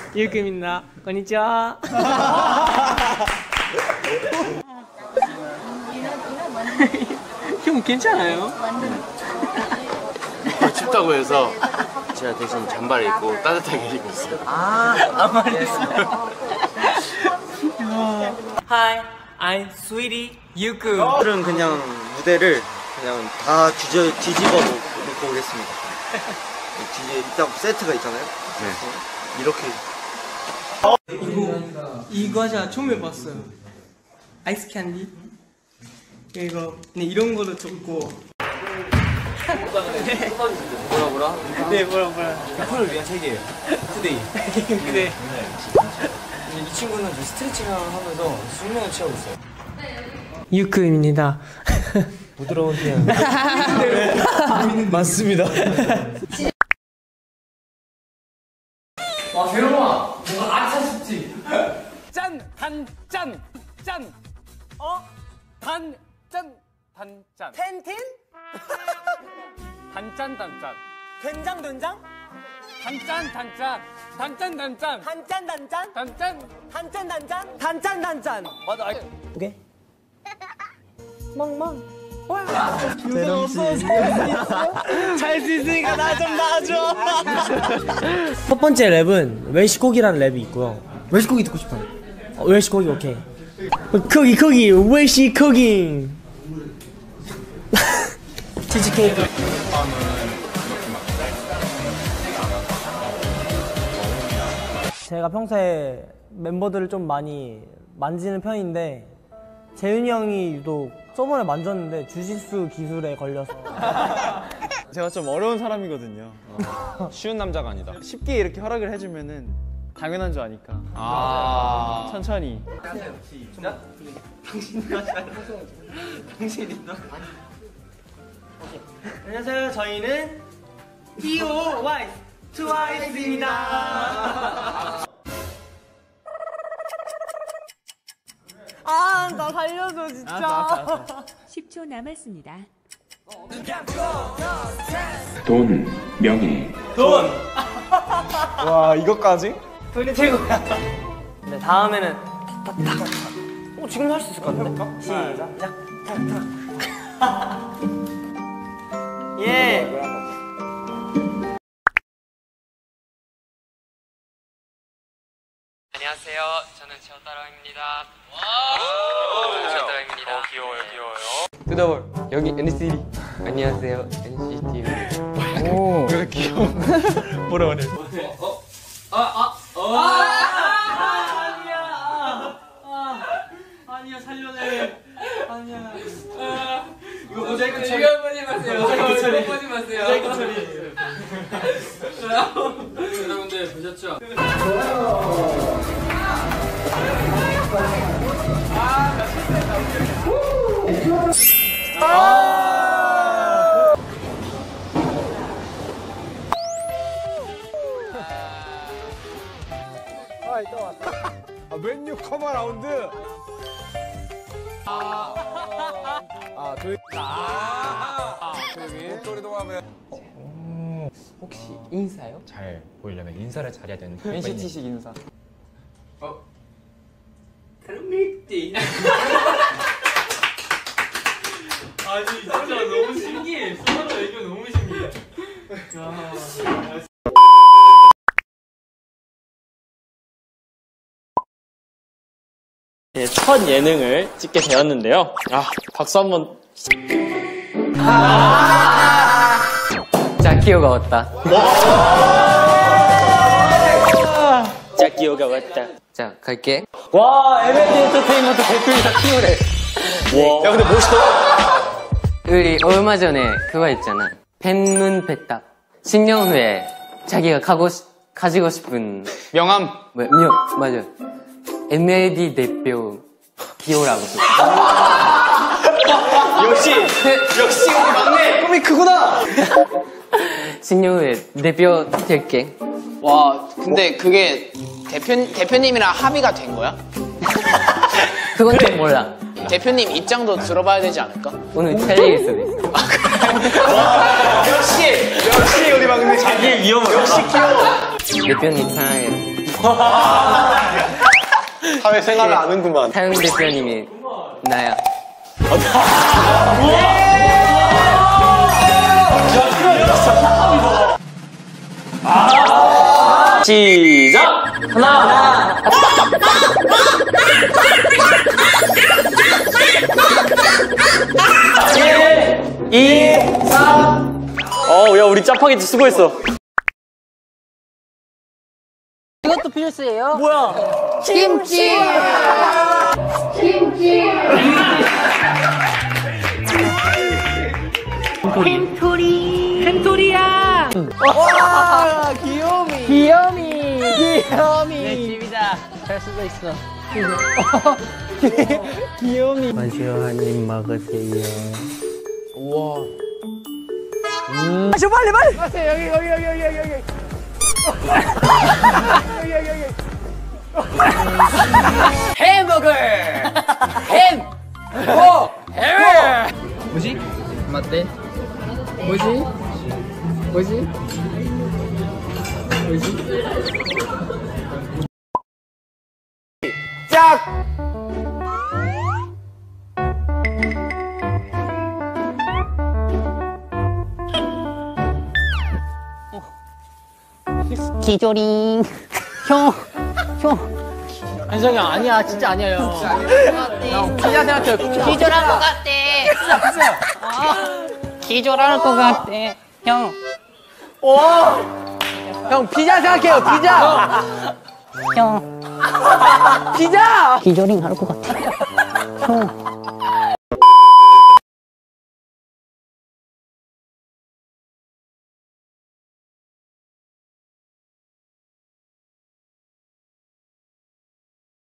유크입니다. 건니치와. 형 괜찮아요? 춥다고 해서 제가 대신 잠바를 입고 따뜻하게 입고 있어요. 아무 말했어요. Hi, I'm Sweetie 유크. 오늘은 그냥 무대를 그냥 다 뒤집어 놓고 오겠습니다. 일단 세트가 있잖아요. 네. 이렇게. 이 과자 처음 해봤어요. 아이스 캔디. 이거 네 이런 거로 줬고. 뭐라? 네 뭐라. 팬을 위한 책이에요. 투데이. 그래. 이 친구는 저 스트레칭을 하면서 수면을 취하고 있어요. 유크입니다. 부드러운 태양. 맞습니다. 와 세롬아 뭔가 아차 싶지? 짠! 단짠! 짠! 단짠! 단짠 텐틴? 단짠 단짠 된장 된장? 단짠 단짠 단짠 단짠 단짠 단짠 단짠 단짠 단짠 단짠 단짠 맞아 오케이 멍멍 세롬 씨. 잘 수 있으니까 나 좀 놔줘. 첫 번째 랩은 웰시코기라는 랩이 있고요. 웰시코기 듣고 싶어요. 웰시코기 오케이. 코기 웰시코기. 치즈케이크. 제가 평소에 멤버들을 좀 많이 만지는 편인데 재윤이 형이 유독 저번에 만졌는데 주짓수 기술에 걸려서 제가 좀 어려운 사람이거든요. 쉬운 남자가 아니다. 쉽게 이렇게 허락을 해주면은 당연한 줄 아니까. 천천히. 당신이다. 안녕하세요. 저희는 TOY 트와이스입니다. 나 살려줘 진짜. 10초 남았습니다. 돈, 명예. 돈. 와, 이것까지? 돈이 최고야. 네, 다음에는 지금 할 수 있을 것 같은데? 시작. 예. 안녕하세요. 저는 최어따라입니다. 최어따라입니다. 귀여워요. 뜯어볼 여기 NCT 안녕하세요 NCT 오, 왜 귀여워. 뭐라 그래? 아니야 살려내. 아니야. 이거 모자이크 처리. 이거 보지 마세요. 이거 보지 마세요. 모자이크 처리. 여러분들 보셨죠? 맨유 커버 라운드. 목소리도 하면. 혹시 인사요? 잘 보이려면 인사를 잘해야 되는 NCT식 인사. 미띠. 아니 진짜 너무 신기해. 서로 애교 너무 신기해. 네, 첫 예능을 찍게 되었는데요. 박수 한번. 자키오가 왔다. 자키오가 왔다. 자 갈게. 와, M&D 엔터테인먼트 대표이사 키오래. 와. 야, 근데 멋있다. 우리 얼마 전에 그거 했잖아. 팬문 배딱. 10년 후에 자기가 가지고 싶은 명함. 맞아. MLD 대표 기호라고. 역시 우리 막내. 꿈이 크구나. 10년 후에 대표 될게. 와, 근데 그게 대표님이랑 합의가 된 거야? 그건 좀 몰라. 대표님 입장도 들어봐야 되지 않을까? 오늘 촬영일 수도 있어. 역시 우리 막내 자기의 위험을. 역시 귀여워. 대표님 사랑해. 사회생활을 아는구만. 타영 대표님이 나야. 시작! 하나! 야, 우리 짜파게티 수고했어. 이것도 필수예요? 뭐야? 김치! 햄토리야. 와, 귀요미! 내 집이다. 잘 쓰고 있어. 마시오 한입 먹으세요. 햄버거! 햄! 오! 햄! 뭐지? 맞대? 뭐지? 뭐지? 기조링. 형. 한성이 형 아니야, 진짜 아니에요. 형, 피자 생각해요. 기절할 것 같대. 기절할 것 같대. 형. 형, 피자 생각해요, 피자. 형. 피자! 기절링 할 것 같아. 형.